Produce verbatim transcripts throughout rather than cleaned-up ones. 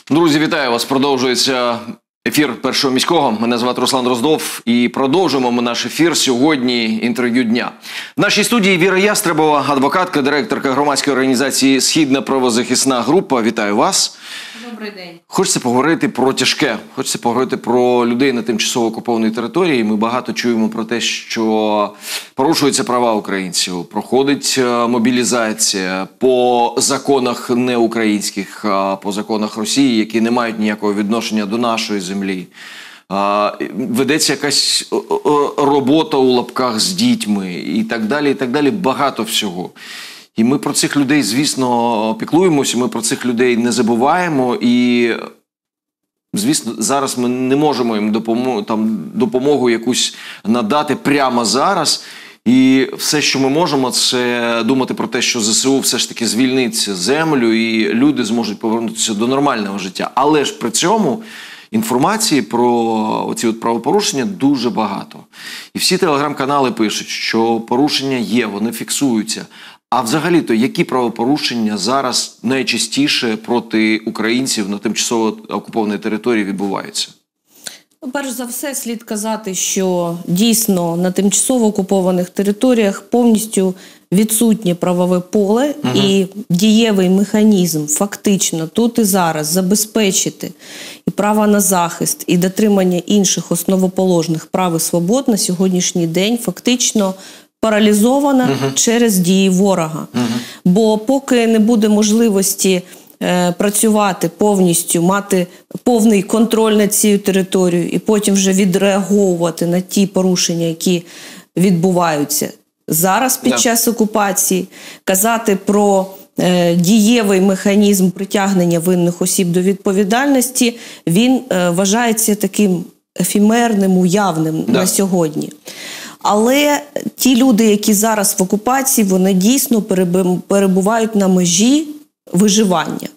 Друзі, вітаю вас. Продовжується ефір Першого міського. Мене звати Руслан Дроздов. І продовжуємо ми наш ефір сьогодні інтерв'ю дня. В нашій студії Віра Ястребова, адвокатка, директорка громадської організації «Східна правозахисна група». Вітаю вас. Добрий день. Хочеться поговорити про тяжке. Хочеться поговорити про людей на тимчасово окупованій території. Ми багато чуємо про те, що порушуються права українців, проходить мобілізація по законах не українських, а по законах Росії, які не мають ніякого відношення до нашої землі. Ведеться якась робота у лапках з дітьми і так далі, і так далі. Багато всього. І ми про цих людей, звісно, піклуємося, ми про цих людей не забуваємо. І, звісно, зараз ми не можемо їм допомогу, там, допомогу якусь надати прямо зараз. І все, що ми можемо, це думати про те, що ЗСУ все ж таки звільнить землю і люди зможуть повернутися до нормального життя. Але ж при цьому інформації про оці от правопорушення дуже багато. І всі телеграм-канали пишуть, що порушення є, вони фіксуються. А взагалі-то, які правопорушення зараз найчастіше проти українців на тимчасово окупованій території відбуваються? Перш за все, слід казати, що дійсно на тимчасово окупованих територіях повністю відсутнє правове поле, угу. і дієвий механізм фактично тут і зараз забезпечити і право на захист, і дотримання інших основоположних прав і свобод на сьогоднішній день фактично паралізована uh-huh. через дії ворога. Uh-huh. Бо поки не буде можливості е, працювати повністю, мати повний контроль над цією територією і потім вже відреаговувати на ті порушення, які відбуваються зараз під yeah. час окупації, казати про е, дієвий механізм притягнення винних осіб до відповідальності, він е, вважається таким ефемерним, уявним yeah. на сьогодні. Але ті люди, які зараз в окупації, вони дійсно перебувають на межі виживання.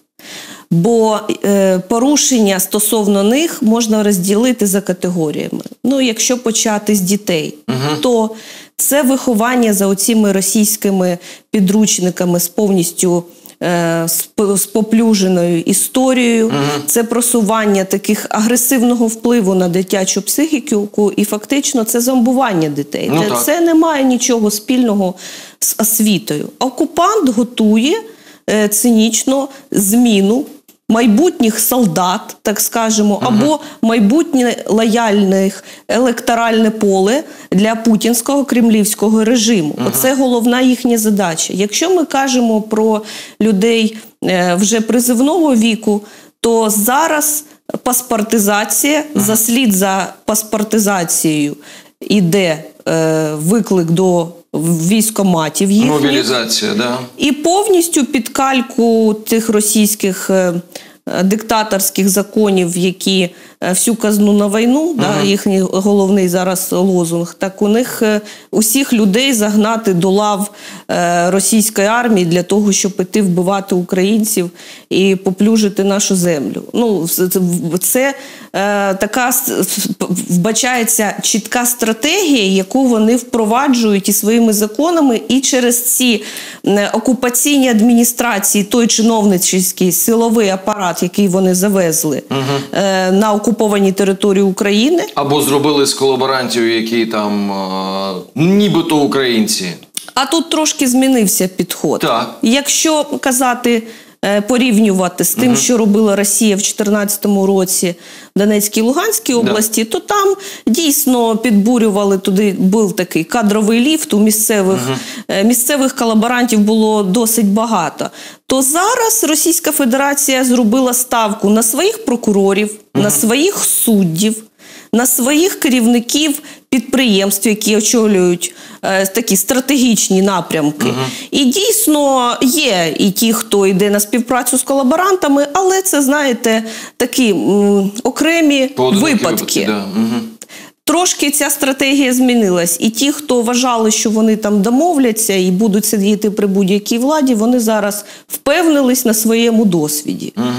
Бо е, порушення стосовно них можна розділити за категоріями. Ну, якщо почати з дітей, угу. то це виховання за оціми російськими підручниками з повністю е, споплюженою історією. Угу. Це просування таких агресивного впливу на дитячу психіку і фактично це зомбування дітей. Ну, це, це не має нічого спільного з освітою. Окупант готує е, цинічно зміну майбутніх солдат, так скажемо, угу. або майбутнє лояльне електоральне поле для путінського кремлівського режиму. Угу. Оце головна їхня задача. Якщо ми кажемо про людей е, вже призивного віку, то зараз паспортизація, угу. заслід за паспортизацією іде е, виклик до військкоматів їхніх. Мобілізація, да. І повністю під кальку тих російських е, диктаторських законів, які е, всю казну на війну, угу. да, їхній головний зараз лозунг, так у них е, усіх людей загнати до лав е, російської армії для того, щоб іти вбивати українців і поплюжити нашу землю. Ну, це, це е, така вбачається чітка стратегія, яку вони впроваджують і своїми законами, і через ці е, окупаційні адміністрації, той чиновницький силовий апарат, який вони завезли угу. е, на окупованій території України. Або зробили з колаборантів, які там е, нібито українці. А тут трошки змінився підход. Так. Якщо казати, е, порівнювати з тим, угу. що робила Росія в дві тисячі чотирнадцятому році в Донецькій і Луганській області, да. то там дійсно підбурювали, туди був такий кадровий ліфт, у місцевих, угу. е, місцевих колаборантів було досить багато. То зараз Російська Федерація зробила ставку на своїх прокурорів, угу. на своїх суддів, на своїх керівників підприємств, які очолюють е, такі стратегічні напрямки. Угу. І дійсно є і ті, хто йде на співпрацю з колаборантами, але це, знаєте, такі м, окремі Поодинокі випадки. випадки да. угу. Трошки ця стратегія змінилась. І ті, хто вважали, що вони там домовляться і будуть сидіти при будь-якій владі, вони зараз впевнились на своєму досвіді, угу.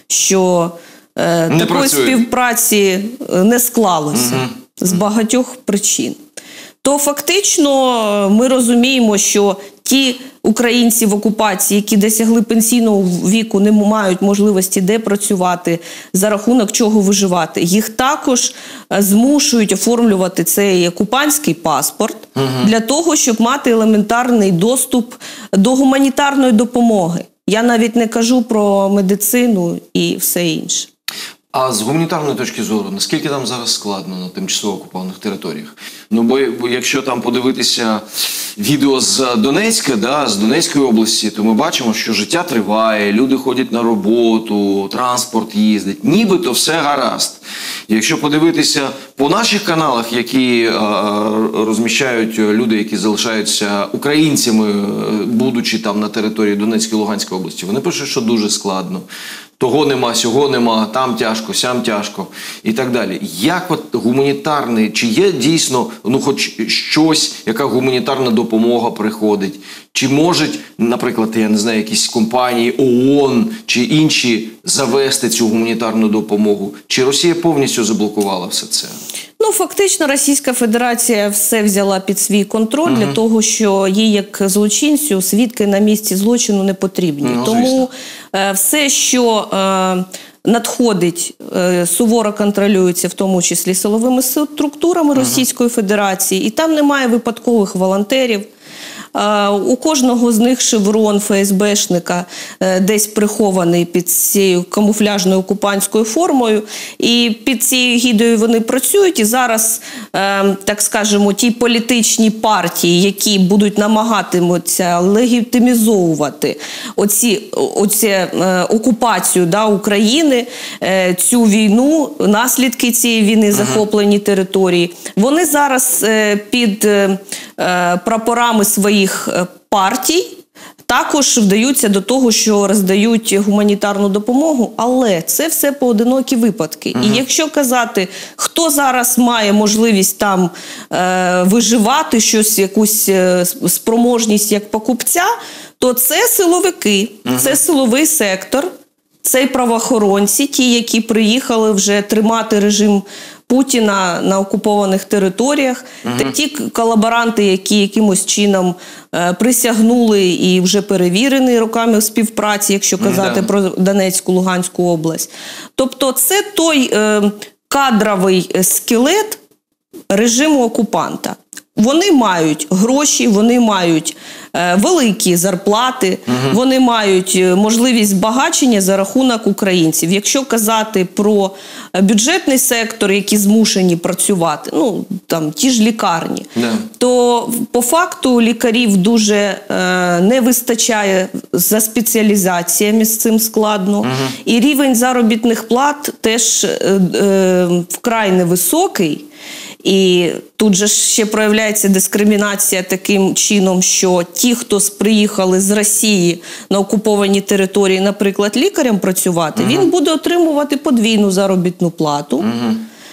що е, такої працює. співпраці не склалося угу. з багатьох причин. То фактично ми розуміємо, що ті українці в окупації, які досягли пенсійного віку, не мають можливості де працювати, за рахунок чого виживати. Їх також змушують оформлювати цей окупантський паспорт угу. для того, щоб мати елементарний доступ до гуманітарної допомоги. Я навіть не кажу про медицину і все інше. А з гуманітарної точки зору, наскільки там зараз складно на тимчасово окупованих територіях? Ну, бо, бо якщо там подивитися відео з Донецька, да, з Донецької області, то ми бачимо, що життя триває, люди ходять на роботу, транспорт їздить, нібито все гаразд. Якщо подивитися по наших каналах, які а, розміщають люди, які залишаються українцями, будучи там на території Донецької, Луганської області, вони пишуть, що дуже складно. Того нема, сього нема, там тяжко, сям тяжко і так далі. Як от гуманітарний, чи є дійсно, ну хоч щось, яка гуманітарна допомога приходить? Чи можуть, наприклад, я не знаю, якісь компанії, ООН чи інші завести цю гуманітарну допомогу? Чи Росія повністю заблокувала все це? Ну, фактично, Російська Федерація все взяла під свій контроль угу. для того, що їй, як злочинцю, свідки на місці злочину не потрібні. Ну, Тому е, все, що е, надходить, е, суворо контролюється, в тому числі силовими структурами угу. Російської Федерації, і там немає випадкових волонтерів. У кожного з них шеврон ФСБшника десь прихований під цією камуфляжною окупантською формою. І під цією гідою вони працюють. І зараз, так скажемо, ті політичні партії, які будуть намагатимуться легітимізовувати оці, оці, окупацію да, України, цю війну, наслідки цієї війни, захоплені території, вони зараз під прапорами своїх партій також вдаються до того, що роздають гуманітарну допомогу, але це все поодинокі випадки. Uh-huh. І якщо казати, хто зараз має можливість там е, виживати, щось, якусь е, спроможність як покупця, то це силовики, uh-huh. це силовий сектор, це й правоохоронці, ті, які приїхали вже тримати режим Путіна на окупованих територіях, угу. та ті колаборанти, які якимось чином е, присягнули і вже перевірені роками співпраці, якщо казати да. про Донецьку, Луганську область. Тобто це той е, кадровий скелет режиму окупанта. Вони мають гроші, вони мають е, великі зарплати, угу. вони мають можливість збагачення за рахунок українців. Якщо казати про бюджетний сектор, які змушені працювати, ну, там, ті ж лікарні, yeah. то по факту лікарів дуже е, не вистачає за спеціалізаціями, з цим складно. Uh-huh. І рівень заробітних плат теж е, е, вкрай невисокий. І тут же ще проявляється дискримінація таким чином, що ті, хто приїхали з Росії на окуповані території, наприклад, лікарем працювати, угу. він буде отримувати подвійну заробітну плату, угу.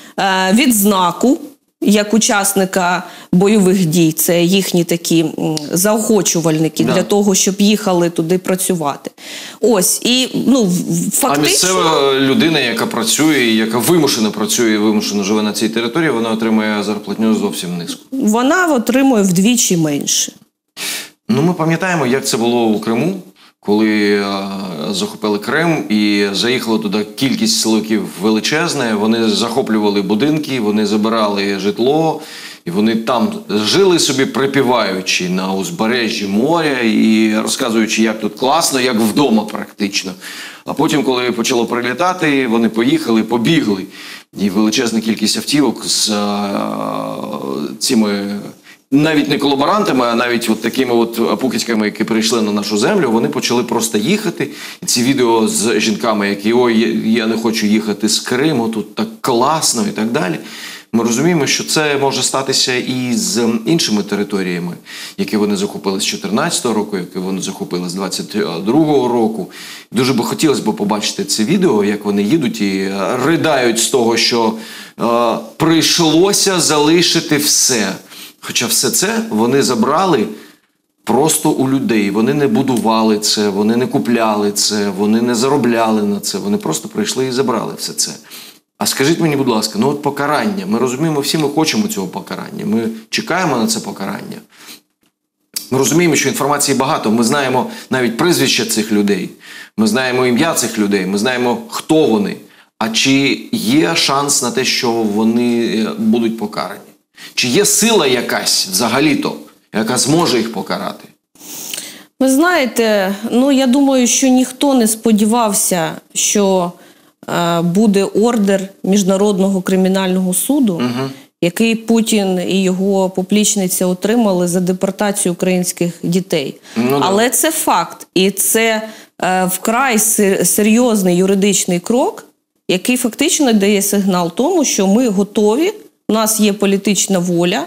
е, відзнаку, як учасника бойових дій. Це їхні такі заохочувальники да. для того, щоб їхали туди працювати. Ось, і, ну, фактично... А місцева людина, яка працює, яка вимушено працює, вимушено живе на цій території, вона отримує зарплатню зовсім низьку? Вона отримує вдвічі менше. Ну, ми пам'ятаємо, як це було у Криму, коли а, захопили Крим і заїхала туди кількість силовиків величезна, вони захоплювали будинки, вони забирали житло, і вони там жили собі припіваючи на узбережжі моря і розказуючи, як тут класно, як вдома практично. А потім, коли почало прилітати, вони поїхали, побігли. І величезна кількість автівок з а, цими... навіть не колаборантами, а навіть от такими от пукицьками, які прийшли на нашу землю, вони почали просто їхати. І ці відео з жінками, які «Ой, я не хочу їхати з Криму, тут так класно» і так далі. Ми розуміємо, що це може статися і з іншими територіями, які вони захопили з чотирнадцятого року, які вони захопили з двадцять другого року. Дуже би хотілося б побачити це відео, як вони їдуть і ридають з того, що е, прийшлося залишити все. Хоча все це вони забрали просто у людей. Вони не будували це, вони не купляли це, вони не заробляли на це. Вони просто прийшли і забрали все це. А скажіть мені, будь ласка, ну от покарання. Ми розуміємо, всі ми хочемо цього покарання. Ми чекаємо на це покарання. Ми розуміємо, що інформації багато. Ми знаємо навіть прізвища цих людей, ми знаємо ім'я цих людей, ми знаємо, хто вони. А чи є шанс на те, що вони будуть покарані? Чи є сила якась взагалі-то, яка зможе їх покарати? Ви знаєте, ну я думаю, що ніхто не сподівався, що е, буде ордер Міжнародного кримінального суду, угу. який Путін і його поплічниця отримали за депортацію українських дітей. Ну, Але це факт. І це е, вкрай серйозний юридичний крок, який фактично дає сигнал тому, що ми готові, у нас є політична воля,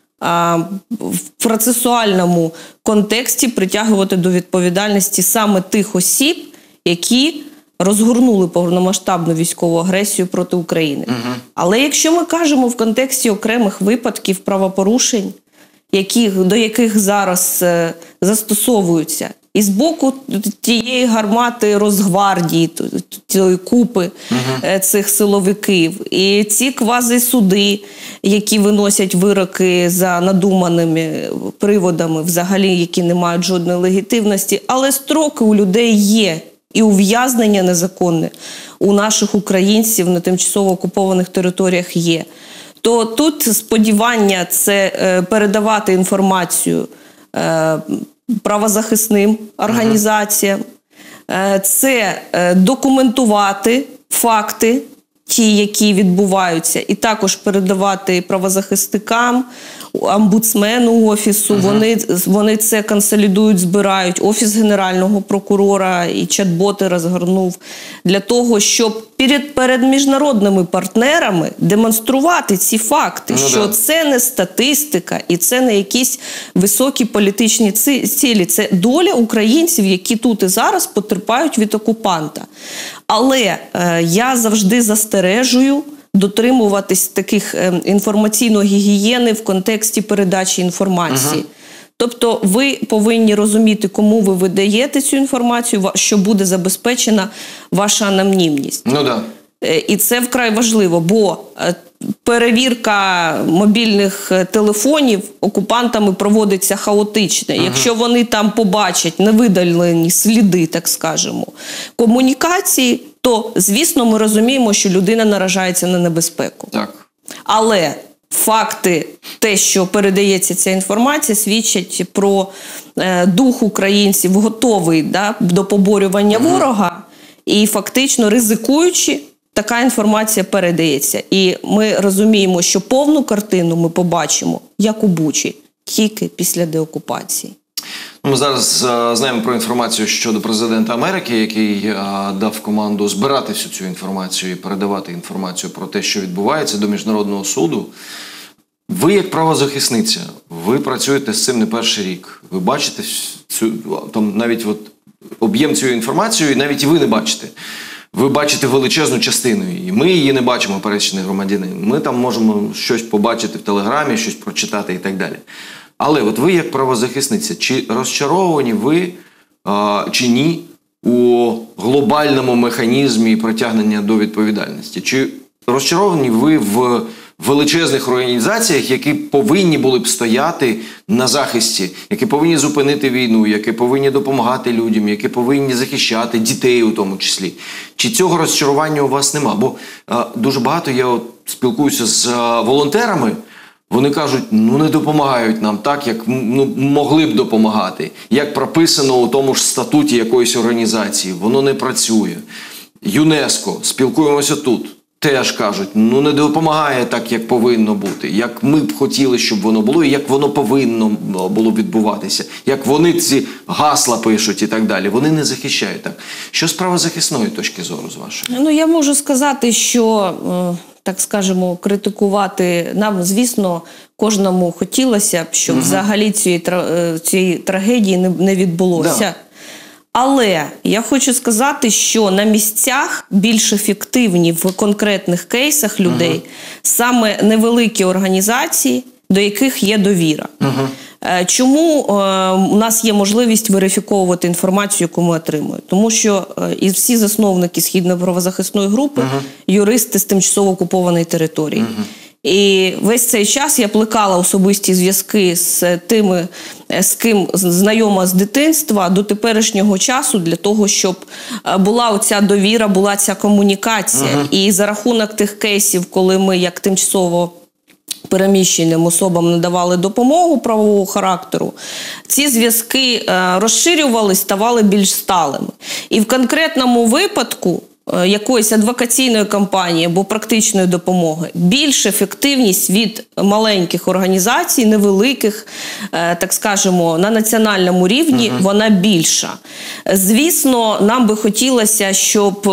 в процесуальному контексті притягувати до відповідальності саме тих осіб, які розгорнули повномасштабну військову агресію проти України. Угу. Але якщо ми кажемо в контексті окремих випадків правопорушень, які, до яких зараз е, застосовуються, і з боку тієї гармати Росгвардії, тієї купи uh-huh. цих силовиків, і ці квазисуди, які виносять вироки за надуманими приводами, взагалі, які не мають жодної легітимності, але строки у людей є, і ув'язнення незаконне у наших українців на тимчасово окупованих територіях є. То тут сподівання – це е, передавати інформацію е, правозахисним організаціям, е, це е, документувати факти, ті, які відбуваються, і також передавати правозахисникам, омбудсмену офісу. Uh-huh. Вони, вони це консолідують, збирають. Офіс Генерального прокурора і чат-боти розгорнув для того, щоб перед, перед міжнародними партнерами демонструвати ці факти, ну, що да. це не статистика і це не якісь високі політичні цілі. Це доля українців, які тут і зараз потерпають від окупанта. Але е, я завжди застережую дотримуватись таких е, інформаційної гігієни в контексті передачі інформації. Ага. Тобто ви повинні розуміти, кому ви видаєте цю інформацію, що буде забезпечена ваша анонімність. Ну да. Е, і це вкрай важливо, бо е, перевірка мобільних телефонів окупантами проводиться хаотично. Ага. Якщо вони там побачать невидалені сліди, так скажемо, комунікації, то, звісно, ми розуміємо, що людина наражається на небезпеку. Так. Але факти, те, що передається ця інформація, свідчать про е, дух українців, готовий да, до поборювання ага. ворога, і фактично ризикуючи, така інформація передається. І ми розуміємо, що повну картину ми побачимо, як у Бучі, тільки після деокупації. Ми зараз а, знаємо про інформацію щодо президента Америки, який а, дав команду збирати всю цю інформацію і передавати інформацію про те, що відбувається, до Міжнародного суду. Ви, як правозахисниця, ви працюєте з цим не перший рік. Ви бачите цю, там, навіть от, об'єм цієї інформації, і навіть і ви не бачите. Ви бачите величезну частину її. Ми її не бачимо, пересічний громадянин. Ми там можемо щось побачити в Телеграмі, щось прочитати і так далі. Але от ви, як правозахисниця, чи розчаровані ви, а, чи ні, у глобальному механізмі притягнення до відповідальності? Чи розчаровані ви в величезних організаціях, які повинні були б стояти на захисті, які повинні зупинити війну, які повинні допомагати людям, які повинні захищати дітей у тому числі? Чи цього розчарування у вас нема? Бо а, дуже багато я от спілкуюся з а, волонтерами, вони кажуть, ну не допомагають нам так, як ну, могли б допомагати. Як прописано у тому ж статуті якоїсь організації, воно не працює. ЮНЕСКО, спілкуємося тут, теж кажуть, ну не допомагає так, як повинно бути. Як ми б хотіли, щоб воно було, і як воно повинно було відбуватися. Як вони ці гасла пишуть і так далі. Вони не захищають так. Що з правозахисної точки зору з вашої? Ну, я можу сказати, що... так скажемо, критикувати нам, звісно, кожному хотілося б, щоб угу. взагалі цієї, цієї трагедії не, не відбулося. Да. Але я хочу сказати, що на місцях більш ефективні в конкретних кейсах людей угу. саме невеликі організації, до яких є довіра. Угу. Чому е, у нас є можливість верифіковувати інформацію, яку ми отримуємо? Тому що е, і всі засновники Східної правозахисної групи uh-huh. – юристи з тимчасово окупованої території. Uh-huh. І весь цей час я плекала особисті зв'язки з тими, з ким знайома з дитинства до теперішнього часу, для того, щоб була оця довіра, була ця комунікація. Uh-huh. І за рахунок тих кейсів, коли ми як тимчасово переміщеним особам надавали допомогу правового характеру, ці зв'язки розширювались, ставали більш сталими. І в конкретному випадку якоїсь адвокаційної кампанії або практичної допомоги більш ефективність від маленьких організацій, невеликих, так скажемо, на національному рівні, uh-huh. вона більша. Звісно, нам би хотілося, щоб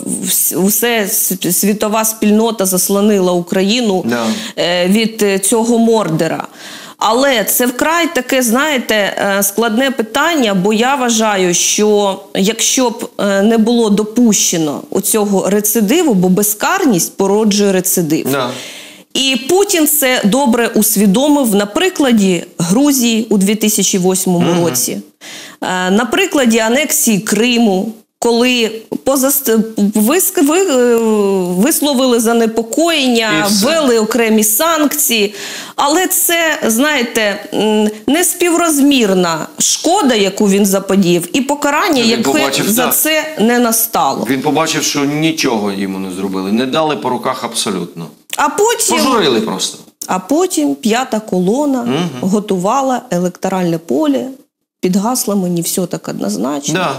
усе світова спільнота заслонила Україну yeah. від цього мордера. Але це вкрай таке, знаєте, складне питання, бо я вважаю, що якщо б не було допущено оцього рецидиву, бо безкарність породжує рецидив. Да. І Путін це добре усвідомив на прикладі Грузії у дві тисячі восьмому угу. році, на прикладі анексії Криму, коли позаст... вис... ви... висловили занепокоєння, ввели окремі санкції, але це, знаєте, неспіврозмірна шкода, яку він заподіяв, і покарання, яке побачив, за так. це не настало. Він побачив, що нічого йому не зробили, не дали по руках абсолютно. А потім... Пожурили просто. А потім п'ята колона угу. готувала електоральне поле під гаслами «Не все так однозначно». Да.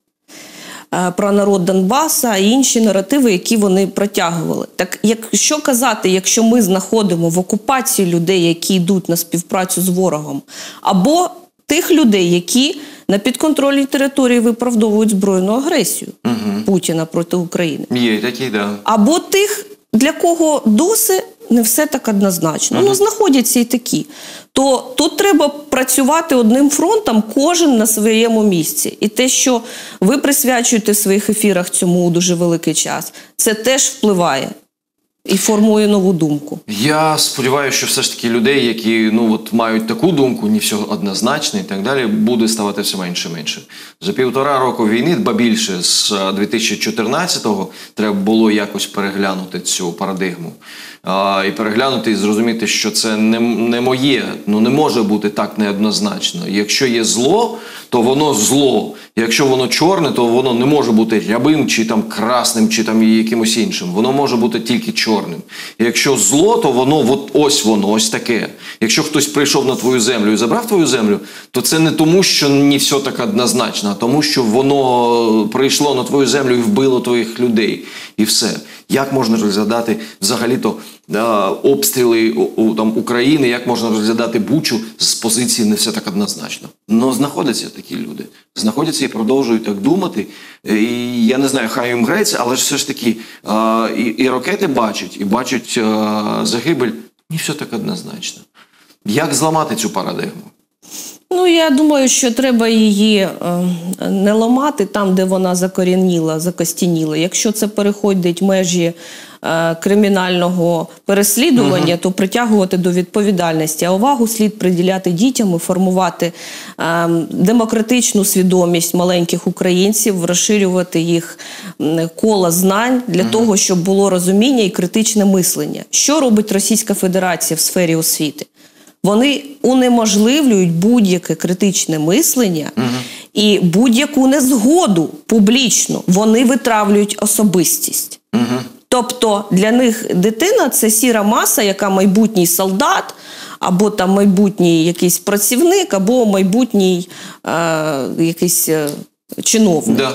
Про народ Донбаса і інші наративи, які вони протягували. Так якщо казати, якщо ми знаходимо в окупації людей, які йдуть на співпрацю з ворогом, або тих людей, які на підконтрольній території виправдовують збройну агресію угу. Путіна проти України. Є такі, да. Або тих, для кого досі не все так однозначно. Угу. Ну, знаходяться і такі. То тут треба працювати одним фронтом, кожен на своєму місці. І те, що ви присвячуєте в своїх ефірах цьому дуже великий час, це теж впливає і формує нову думку. Я сподіваюся, що все ж таки людей, які ну, от, мають таку думку, не все однозначно і так далі, буде ставати все менше і менше. За півтора року війни, ба більше, з дві тисячі чотирнадцятого, треба було якось переглянути цю парадигму. А, і переглянути і зрозуміти, що це не, не моє, ну не може бути так неоднозначно. Якщо є зло, то воно зло. Якщо воно чорне, то воно не може бути рябим, чи там красним, чи там якимось іншим. Воно може бути тільки чорним. І якщо зло, то воно от ось воно, ось таке. Якщо хтось прийшов на твою землю і забрав твою землю, то це не тому, що не все так однозначно, а тому, що воно прийшло на твою землю і вбило твоїх людей. І все. Як можна розглядати взагалі-то обстріли там, України, як можна розглядати Бучу з позиції не все так однозначно. Ну, знаходяться такі люди. Знаходяться і продовжують так думати. І я не знаю, хай їм греється, але ж все ж таки і, і ракети бачать, і бачать загибель. Не все так однозначно. Як зламати цю парадигму? Ну, я думаю, що треба її е, не ламати там, де вона закорініла, закостяніла. Якщо це переходить межі е, кримінального переслідування, угу. то притягувати до відповідальності. А увагу слід приділяти дітям і формувати е, демократичну свідомість маленьких українців, розширювати їх коло знань для угу. того, щоб було розуміння і критичне мислення. Що робить Російська Федерація в сфері освіти? Вони унеможливлюють будь-яке критичне мислення угу. і будь-яку незгоду публічно. Вони витравлюють особистість. Угу. Тобто для них дитина – це сіра маса, яка майбутній солдат, або там майбутній якийсь працівник, або майбутній е, якийсь е, чиновник. Да.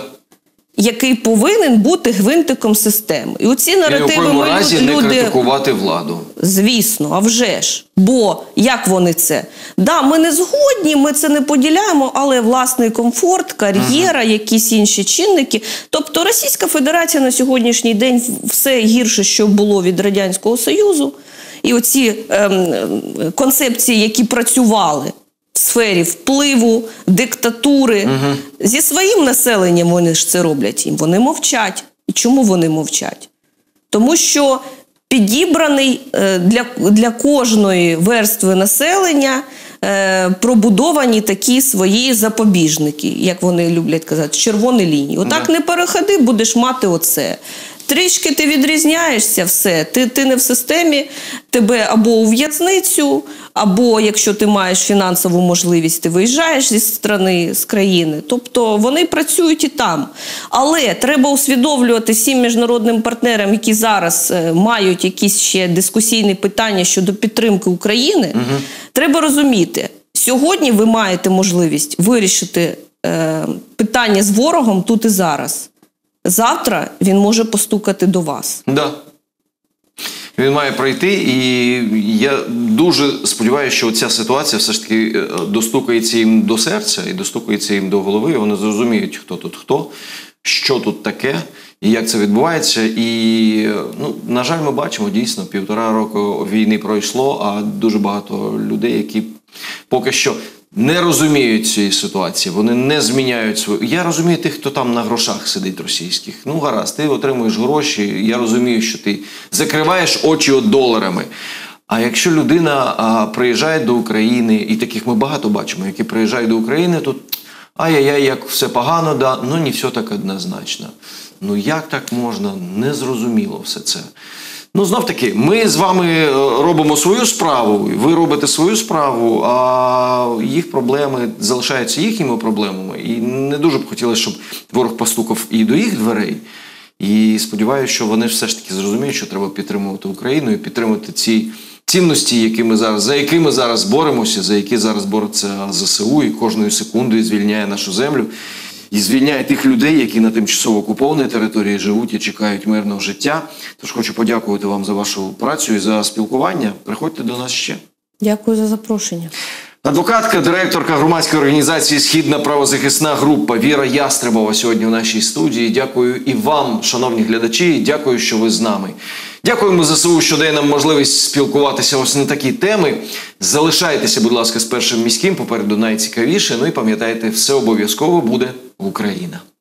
Який повинен бути гвинтиком системи. І оці наративи... І в якому разі не критикувати владу. Звісно, а вже ж. Бо як вони це? Да, ми не згодні, ми це не поділяємо, але власний комфорт, кар'єра, ага. якісь інші чинники. Тобто Російська Федерація на сьогоднішній день все гірше, що було від Радянського Союзу. І оці ем, концепції, які працювали в сфері впливу, диктатури. Угу. Зі своїм населенням вони ж це роблять. І вони мовчать. І чому вони мовчать? Тому що підібраний для, для кожної верстви населення е, пробудовані такі свої запобіжники, як вони люблять казати, червоні лінії. Отак да. не переходи, будеш мати оце. Трішки ти відрізняєшся, все. Ти, ти не в системі, тебе або у в'язницю, або, якщо ти маєш фінансову можливість, ти виїжджаєш зі страни, з країни. Тобто вони працюють і там. Але треба усвідомлювати всім міжнародним партнерам, які зараз е, мають якісь ще дискусійні питання щодо підтримки України, угу. треба розуміти, сьогодні ви маєте можливість вирішити е, питання з ворогом тут і зараз. Завтра він може постукати до вас. Да. Він має пройти, і я дуже сподіваюся, що ця ситуація все ж таки достукається їм до серця і достукається їм до голови, і вони зрозуміють, хто тут хто, що тут таке, і як це відбувається. І, ну, на жаль, ми бачимо, дійсно, півтора року війни пройшло, а дуже багато людей, які поки що не розуміють цієї ситуації, вони не зміняють свою... Я розумію тих, хто там на грошах сидить російських. Ну, гаразд, ти отримуєш гроші, я розумію, що ти закриваєш очі от доларами. А якщо людина а, приїжджає до України, і таких ми багато бачимо, які приїжджають до України, то ай-яй-яй, як все погано, да, ну не все так однозначно. Ну як так можна? Незрозуміло все це. Ну, знов-таки, ми з вами робимо свою справу, ви робите свою справу, а їх проблеми залишаються їхніми проблемами. І не дуже б хотілося, щоб ворог постукав і до їх дверей. І сподіваюся, що вони все ж таки зрозуміють, що треба підтримувати Україну і підтримувати ці цінності, які ми зараз, за які ми зараз боремося, за які зараз бореться ЗСУ і кожною секундою звільняє нашу землю. І звільняє тих людей, які на тимчасово окупованій території живуть і чекають мирного життя. Тож хочу подякувати вам за вашу працю і за спілкування. Приходьте до нас ще. Дякую за запрошення. Адвокатка, директорка громадської організації «Східна правозахисна група» Віра Ястребова сьогодні в нашій студії. Дякую і вам, шановні глядачі, дякую, що ви з нами. Дякуємо ЗСУ, що дає нам можливість спілкуватися ось на такі теми. Залишайтеся, будь ласка, з Першим міським, попереду найцікавіше. Ну і пам'ятайте, все обов'язково буде Україна.